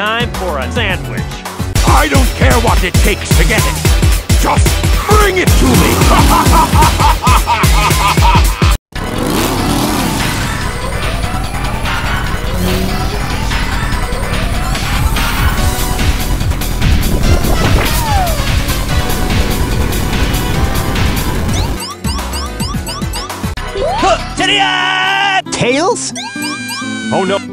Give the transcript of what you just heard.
time for a sandwich. I don't care what it takes to get it. Just bring it to me. Tails? Oh no.